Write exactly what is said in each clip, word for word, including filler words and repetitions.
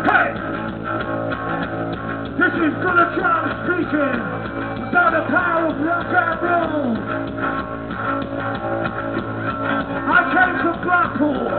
Hey! This is Brother Charles speaking about the power of rock and roll. I came from Blackpool,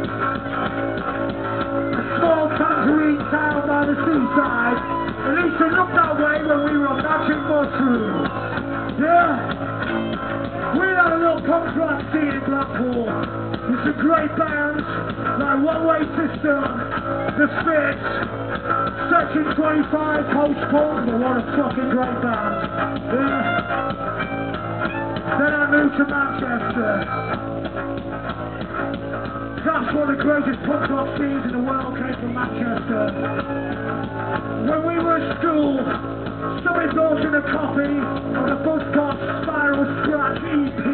a small tangerine town by the seaside. At least it looked that way when we were magic mushrooms. Yeah? We had a little punk rock scene in Blackpool. With some great bands like One Way System, The Spits, Section twenty-five, Post Punk, but what a fucking great band. Yeah. Then I moved to Manchester. That's one of the greatest punk rock scenes in the world came from Manchester. When we were at school, somebody brought in a copy of the Buzzcocks Spiral Scratch E P.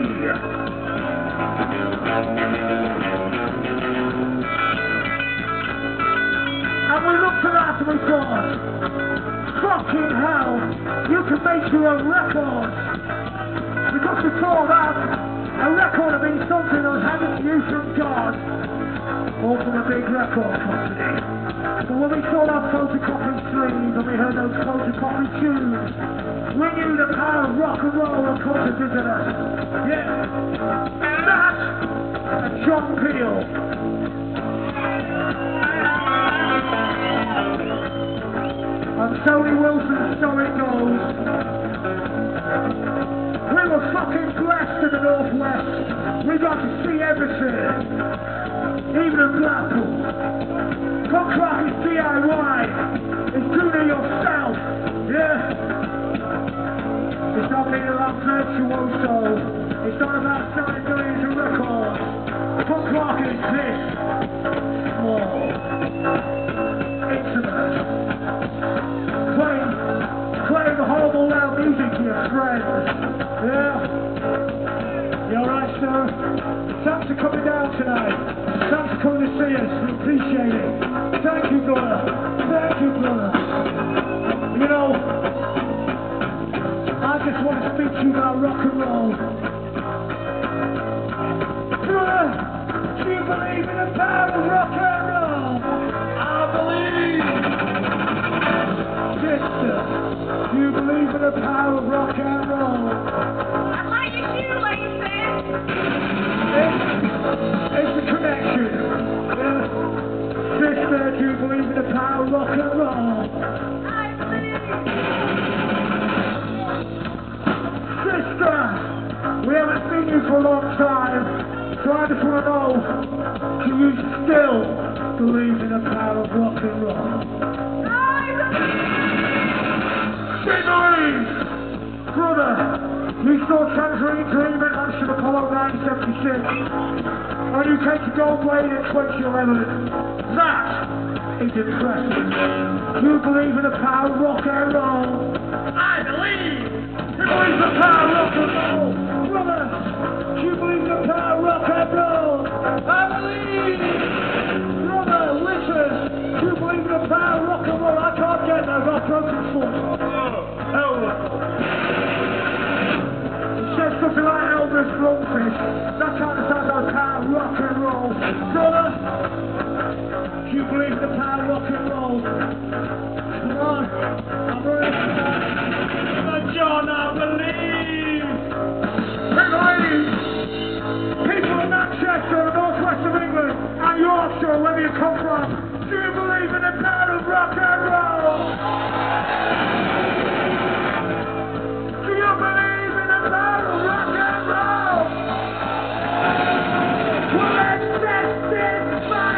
And we looked at that and we thought, fucking hell, you can make your own records. Because before that, a record had been something that was handed to you from God, or from a big record company. But when we saw that photocopy sleeve and we heard those photocopy tunes, we knew the power of rock and roll had come to visit us. Yeah. That and John Peel. And Tony Wilson's So It Goes. We were fucking blessed in the Northwest. We got to see everything. Even in Blackpool. Punk rock is D I Y. It's doing it yourself. Yeah? It's not being about virtuoso. It's not about selling millions of records. Punk rock is this. Small. Intimate. Playing, playing horrible loud music to your friends. Yeah? You alright, sir? Thanks for coming down tonight. Thanks for coming to see us. We appreciate it. Thank you, brother. Thank you, brother. You know, I just want to speak to you about rock and roll. Brother, do you believe in the power of rock and roll? I believe. Sister, do you believe in the power of rock and roll? I like your shoelaces. It's, it's a connection. Yeah. Sister, do you believe in the power of rock and roll? I believe. Sister, we haven't seen you for a long time, so I just want to know, do you still believe in the power of rock and roll? I believe. She believes! Brother, you saw Tangerine Dream at Mansion Apollo nine seventy-six, and you came to Goldblade in twenty eleven. That is impressive. Do you believe in the power of rock and roll? I believe! You believe in the power of rock and roll? Brother, do you believe in the power of rock and roll? I believe! Brother, listen, do you believe in the power of rock and roll? I can't get there, I've got a broken foot. Oh, said something like Elvis Blumfish. That kind of sounds like power of rock and roll. Brother, do you believe in the power of rock and roll? Come on, I'm ready. John, I believe. People, ladies, people in Manchester, the northwest of England, and Yorkshire, wherever you come from, do you believe in the power of rock and roll? Do you believe in the power of rock and roll? Well, let's testify.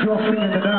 crossing in the